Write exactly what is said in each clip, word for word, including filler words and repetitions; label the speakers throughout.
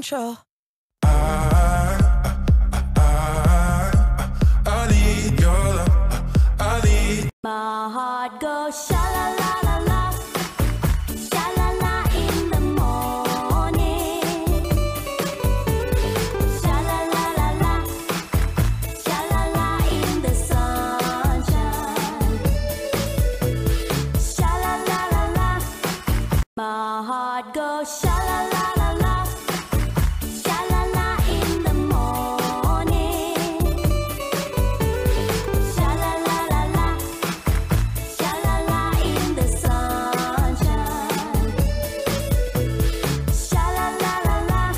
Speaker 1: control.
Speaker 2: I, I, I, I need your love. I need.
Speaker 3: My heart goes sha la la la la, sha la la in the morning, sha la la la la, sha la la in the sunshine, sha la la la la. My heart goes sha la la la la, sha la la in the morning, sha la la la la, sha la la in the sunshine, sha la la la la.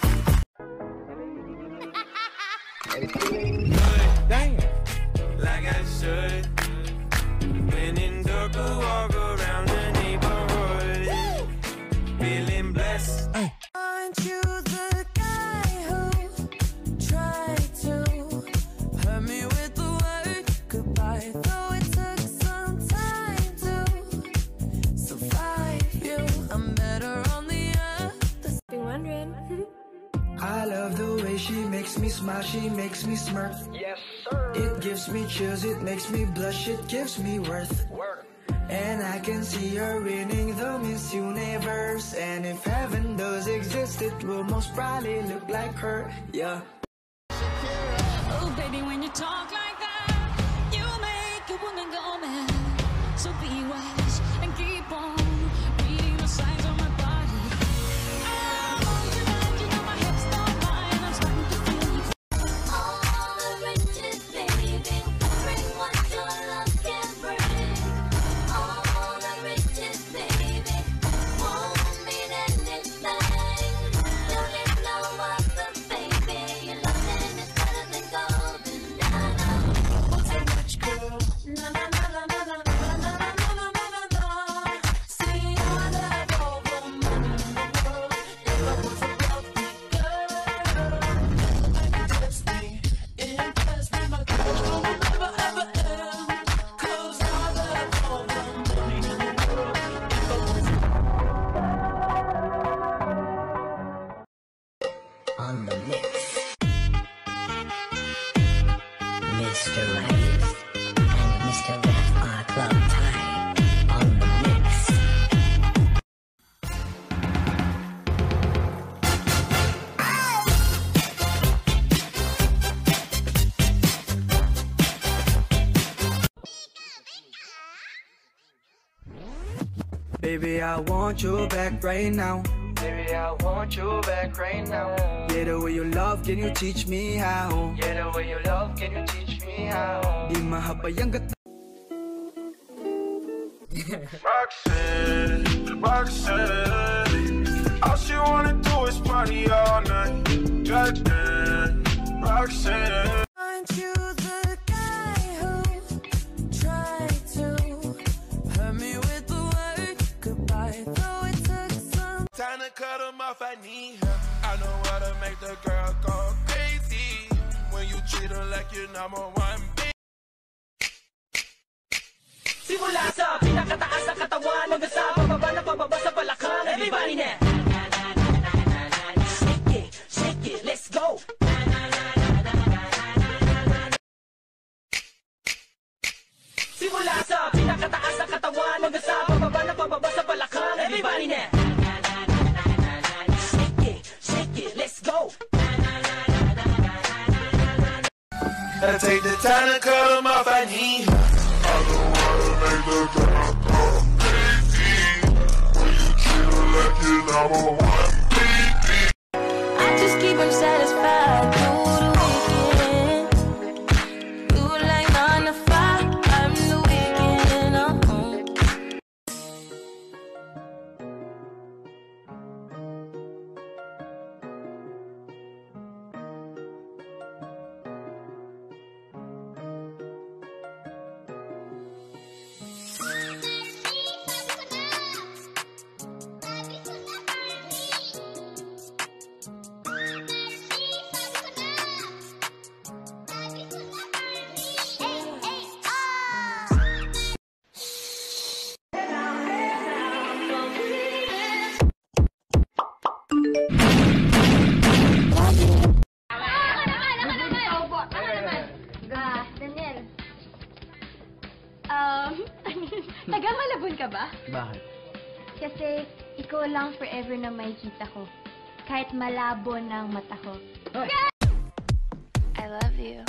Speaker 2: Damn. Like I should. When in dark, I walk around the neighborhood. Feeling blessed.
Speaker 1: Aren't you the guy who tried to hurt me with the word goodbye? Though it took some time to survive you, I'm better on the other. Been wondering.
Speaker 4: I love the way she makes me smile, she makes me smirk.
Speaker 5: Yes, sir.
Speaker 4: It gives me chills, it makes me blush, it gives me worth.
Speaker 5: Work.
Speaker 4: And I can see her winning the Miss Universe. And if heaven does exist, it will most probably look like her, yeah.
Speaker 6: Oh, baby, when you talk like that, you make a woman go mad. So be wise and keep on reading the signs on my body. I'm on tonight, you know my hips don't lie, and I'm starting to feel you.
Speaker 3: All the riches, baby, bring what your love can bring. All the riches, baby, won't mean anything. Don't need no other, baby. Your loving is better than gold, and I know.
Speaker 1: What's so much, girl? Na na na na na na na na na na na na. See, I'd have all the money in the world if I was a wealthy girl. And you test me, impress me, my girl will never ever end. 'Cause I'd have all the money in the world if I was
Speaker 7: On the mix, Mister Rave and Mister Rap are club tie on the mix.
Speaker 4: Baby, I want you back right now.
Speaker 5: Baby, I want you back right now.
Speaker 4: Yeah, the way you love, can you teach me how?
Speaker 5: Yeah, the way you love, can you teach me how?
Speaker 4: Di mahabayang gat.
Speaker 2: Roxanne, Roxanne. All she wanna do is party all night. Goddamn, Roxanne.
Speaker 1: Aren't you the guy who tried to hurt me with the word goodbye? Though it took some
Speaker 2: Time to cut him off, I need her. I know how to make the girl go crazy. When you treat her like your number one bitch.
Speaker 5: Simula sa pinakataas ng katawan hanggang sa pababa na pababa sa balakang. Everybody na! Shake it, shake it, let's go! Simula sa pinakataas ng katawan hanggang sa pababa na pababa sa balakang. Everybody na! Shake it, shake it, let's go!
Speaker 2: Gotta take the time to cut him off, I need her. I know how to make the girl go crazy. When you treat her like your number one baby.
Speaker 3: I just keep him satisfied through the weekend. You like nine to five, I'm the weekend. Uh-huh.
Speaker 8: ka ba?
Speaker 9: Bakit?
Speaker 8: Kasi ikaw lang forever na makikita ko. Kahit malabo ng mata ko.
Speaker 10: I love you.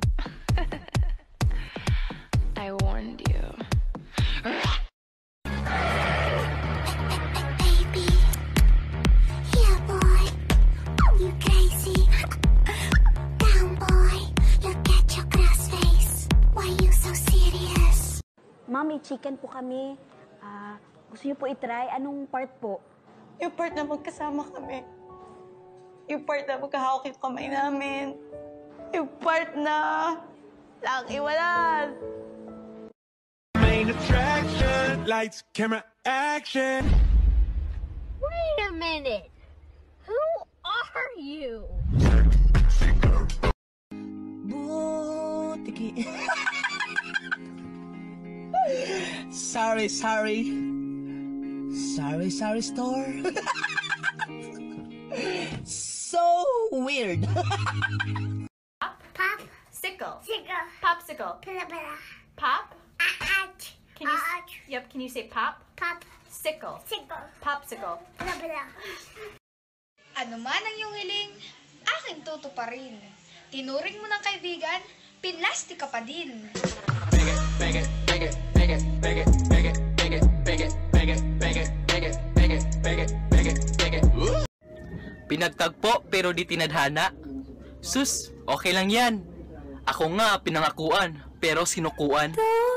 Speaker 10: I warned you.
Speaker 3: Baby, yeah boy, you crazy. Down boy, look at your glass face. Why you so serious?
Speaker 11: Mami, chicken po kami. Ah, gusto niyo po itry? Anong part po?
Speaker 12: Yung part na magkasama kami. Yung part na magkahawak yung kamay namin. Yung part na lang iwanan.
Speaker 2: Main attraction, lights, camera, action.
Speaker 3: Wait a minute. Who are you?
Speaker 5: Butiki. Sorry, sorry. Sorry, sorry, store. So weird.
Speaker 13: Pop. Sickle.
Speaker 3: Sickle.
Speaker 13: Popsicle.
Speaker 3: Pila pila.
Speaker 13: Pop.
Speaker 3: Aach.
Speaker 13: Can you?
Speaker 3: Aach.
Speaker 13: Yep. Can you say pop?
Speaker 3: Pop.
Speaker 13: Sickle.
Speaker 3: Sickle.
Speaker 13: Popsicle.
Speaker 3: Pila pila.
Speaker 14: Ano man ang iyong hiling, aking tutuparin. Tinuring mo ng kaibigan, pinlastik ka pa din.
Speaker 9: Pinagtagpo pero di tinadhana. Sus, okay lang yan. Ako nga pinangakuan pero sinukuan.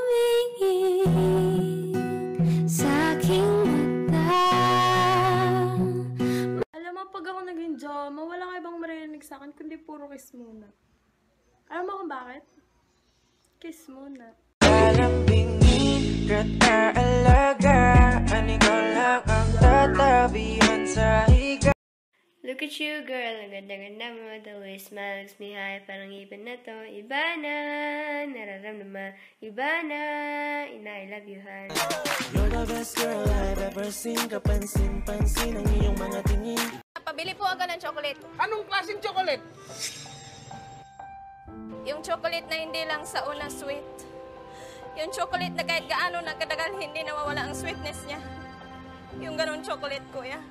Speaker 8: Sa aking mata.
Speaker 15: Alam mo, pag ako naging drama, wala ka ibang marinig sa akin kundi puro kiss muna. Alam mo kung bakit? Kiss muna.
Speaker 4: Alambingin ka alaga, ang ikaw lang ang tatabihan sa higa.
Speaker 8: Look at you, girl. Ang ganda-ganda mo. The way you smile makes me high. Parang ibon na to. Iba na. Nararamdaman. Iba na. Ina, I love you, Han.
Speaker 4: You're the best girl I've ever seen. Kapansin-pansin ang iyong mga tingin.
Speaker 10: Pabili po agad ng chocolate.
Speaker 5: Anong klaseng chocolate?
Speaker 10: Yung chocolate na hindi lang sa una sweet. Yung chocolate na kahit gaano nagkadagal, hindi nawawala ang sweetness niya. Yung ganun chocolate, kuya.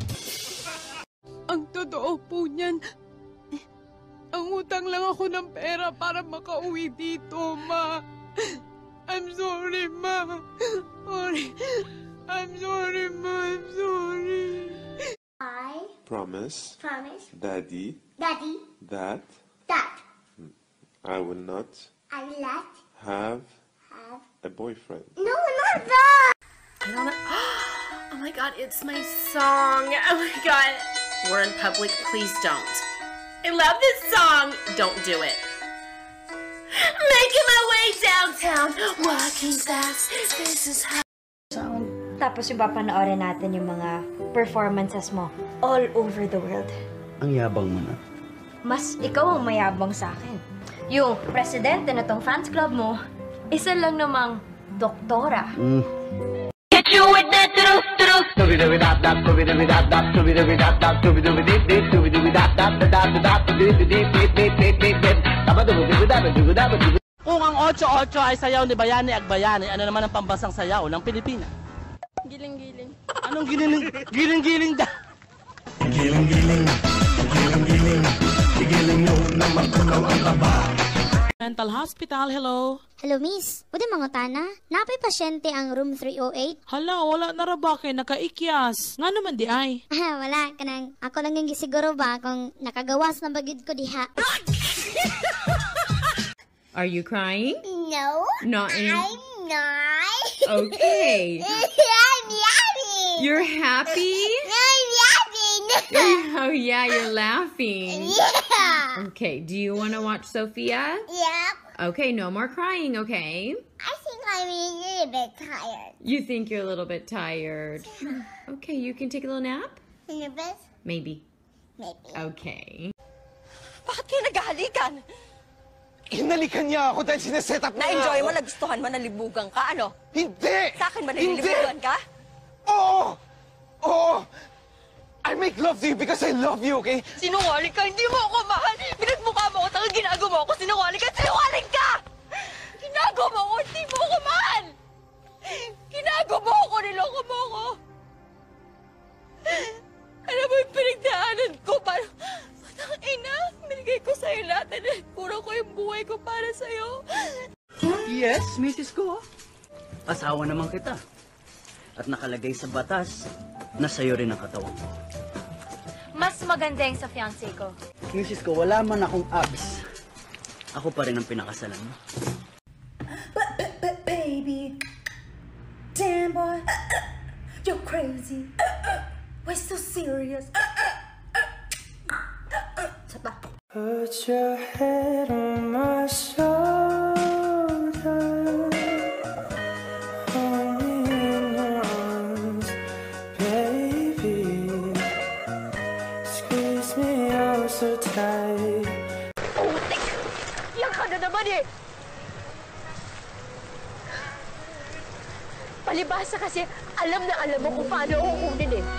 Speaker 6: Ang totoo po niyan, ang utang lang ako ng pera para makauwi dito, Ma. I'm sorry, Ma. Sorry. I'm sorry, Ma. I'm sorry.
Speaker 3: I
Speaker 2: Promise,
Speaker 3: promise,
Speaker 2: Daddy,
Speaker 3: Daddy,
Speaker 2: that
Speaker 3: that
Speaker 2: I will not
Speaker 3: I will not
Speaker 2: have
Speaker 3: have.
Speaker 2: a boyfriend.
Speaker 3: No, not that.
Speaker 13: I don't know. Oh my god, it's my song. Oh my god. We're in public, please don't. I love this song. Don't do it. Making my way downtown, walking fast, this is how.
Speaker 11: Tapos yung papanoorin natin yung mga performances mo all over the world.
Speaker 9: Ang yabang mo na.
Speaker 11: Mas ikaw ang mayabang sa akin. Yung presidente na tong fans club mo, isa lang namang doktora.
Speaker 9: Mm.
Speaker 3: Hit you with that truth, truth.
Speaker 5: Kung ang ocho ocho ay sayaw ni Bayani Agbayani, ano naman ang pambansang sayaw ng Pilipinas?
Speaker 15: Giling-giling.
Speaker 5: Anong giling giling-giling da?
Speaker 4: Giling-giling, giling-giling, giling mo na magtunaw ang taba.
Speaker 6: Mental hospital, hello.
Speaker 3: Hello, miss. Pwede mga tana? Napay pasyente ang room three oh eight?
Speaker 6: Hala, wala na ra ba kay nakaikyas? Nga naman di ay.
Speaker 3: Ah, wala. Kanang, ako lang yung gisiguro ba kung nakagawas na bagid ko diha.
Speaker 16: Are you crying?
Speaker 3: No.
Speaker 16: Not in...
Speaker 3: I'm not.
Speaker 16: Okay.
Speaker 3: I'm laughing.
Speaker 16: You're happy?
Speaker 3: I'm laughing.
Speaker 16: You're- oh yeah, you're laughing.
Speaker 3: Yeah.
Speaker 16: Okay, do you want to watch Sophia?
Speaker 3: Yep.
Speaker 16: Okay, no more crying, okay?
Speaker 3: I think I'm a little bit tired.
Speaker 16: You think you're a little bit tired. Okay, you can take a little nap?
Speaker 3: A little bit?
Speaker 16: Maybe.
Speaker 3: Maybe.
Speaker 16: Okay.
Speaker 12: Bakit kayo naghahalikan?
Speaker 5: Hinalikan niya ako dahil sineset up niya.
Speaker 12: Na-enjoy mo, nagustuhan mo, nalibugan ka, ano?
Speaker 5: Hindi!
Speaker 12: Sa akin ba
Speaker 5: Hindi!
Speaker 12: nalilibugan ka?
Speaker 5: Oo! Oo! I make love to you because I love you, okay?
Speaker 12: Sinungaling ka, hindi mo ako mahal. Pinagmukha mo ako, tangang ginagawa mo ako, sinungaling ka, sinungaling ka! Ginagawa mo ako, hindi mo ako mahal! Ginagawa mo
Speaker 17: akin eh. Puro ko yung buhay ko para sa'yo.
Speaker 18: Yes, misis ko. Asawa naman kita. At nakalagay sa batas na sa'yo rin ang katawan ko.
Speaker 11: Mas maganda yung sa fiancé ko.
Speaker 18: Misis ko, wala man akong abs. Ako pa rin ang pinakasalan mo.
Speaker 19: Baby, damn boy, you're crazy. We're so serious.
Speaker 4: Put your head on my shoulder. Hold me in your arms, baby. Squeeze me oh so tight.
Speaker 17: Putik! Yan ka na naman eh! Palibhasa kasi, alam na alam mo kung paano ako kunin eh.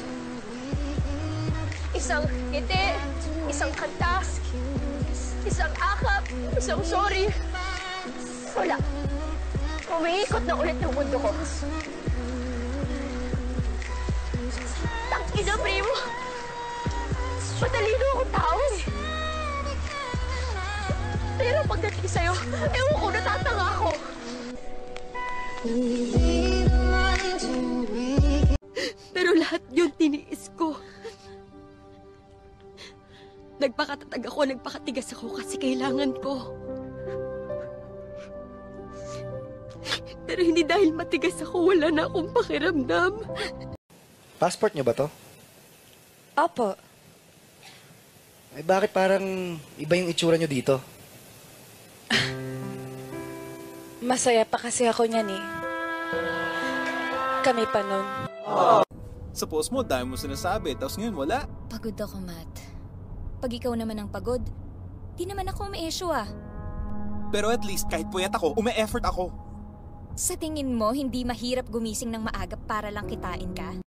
Speaker 17: Isang ngiti, isang kanta, isang akap, isang sorry. Wala. Umiikot na ulit ng mundo ko. Tangina, primo! Matalino akong tao eh. Pero pagdating sa'yo, ewan ko, natatanga ako. Pero lahat yun tiniis ko. Nagpakatatag ako, nagpakatigas ako kasi kailangan ko. Pero hindi dahil matigas ako, wala na akong pakiramdam.
Speaker 20: Passport niyo ba to?
Speaker 21: Opo.
Speaker 20: Eh bakit parang iba yung itsura niyo dito?
Speaker 21: Masaya pa kasi ako niyan eh. Kami pa nun.
Speaker 22: Sa post mo, dahil mo sinasabi, tapos ngayon wala.
Speaker 23: Pagod ako, Matt. Pag ikaw naman ang pagod, di naman ako umi-issue ah.
Speaker 22: Pero at least kahit puyat ako, ume-effort ako.
Speaker 23: Sa tingin mo, hindi mahirap gumising ng maaga para lang kitain ka?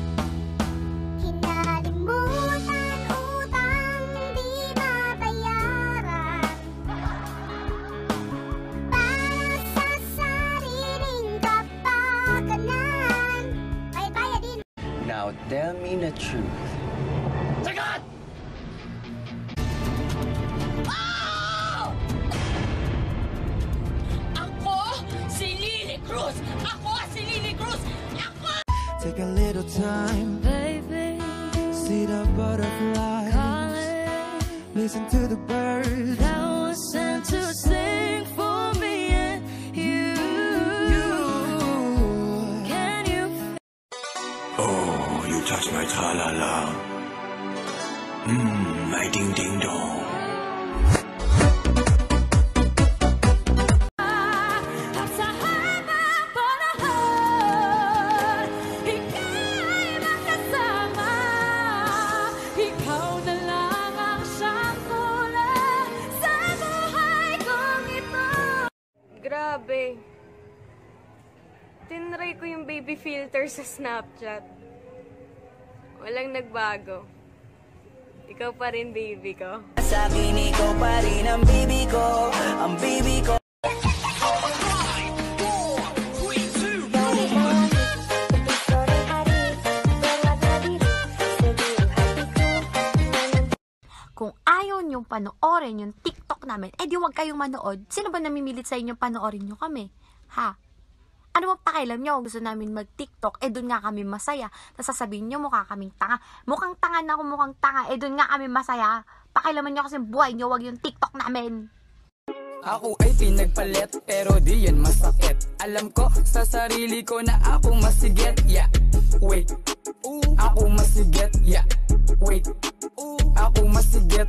Speaker 3: Hinalimutan utang di mabayaran. Para sa sariling kapakanan ay bayadin.
Speaker 18: Now tell me the truth.
Speaker 5: Sagot! Oh! Ako si Lily Cruz! Ako si Lily Cruz! Ako!
Speaker 4: Take a little time,
Speaker 6: baby.
Speaker 4: See the butterfly.
Speaker 6: Calling.
Speaker 4: Listen to the birds
Speaker 6: That was sent to sing for me and you. Can you
Speaker 2: Oh, you touch my tra-la-la. Mmm, my ding-ding-dong.
Speaker 8: Grabe. Tinry ko yung baby filter sa Snapchat. Walang nagbago. Ikaw pa rin, baby ko.
Speaker 4: Sa akin, ikaw pa rin ang baby ko. Ang baby ko.
Speaker 11: Kung ayaw niyong panoorin yung TikTok namin, eh di huwag kayong manood. Sino ba namimilit sa inyo panoorin niyo kami? Ha? Ano bang pakialam niyo? Gusto namin mag-TikTok, eh doon nga kami masaya. Tapos sasabihin niyo mukha kaming tanga. Mukhang tanga na ako, mukhang tanga, eh doon nga kami masaya. Pakialaman niyo kasi buhay niyo, huwag yung TikTok namin.
Speaker 4: Ako ay pinagpalit, pero di yan masakit. Alam ko sa sarili ko na ako masigit. Yeah, wait. Ako masigit. Yeah, wait. Ako masigit.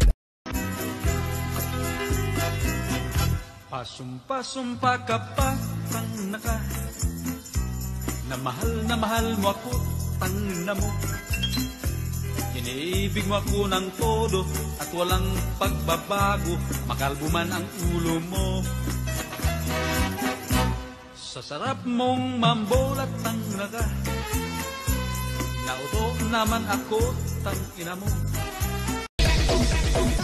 Speaker 24: Pasumpa-sumpa ka pa, tang naka. Na mahal na mahal mo ako, tang na mo. Iniibig mo ako ng todo at walang pagbabago, makalbo man ang ulo mo. Sa sarap mong mambolat, tang naka. Nauto naman ako, tang ina mo.